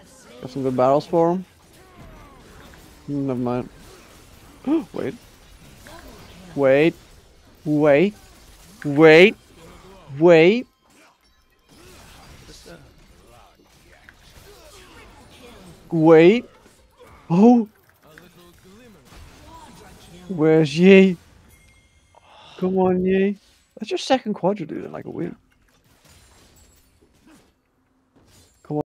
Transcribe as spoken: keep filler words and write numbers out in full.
Got some good battles for him. Never mind. Wait. Wait. Wait. Wait. Wait. Wait. Oh. Where's Yi? Come on, Yi. That's your second quadra, dude, in like a week.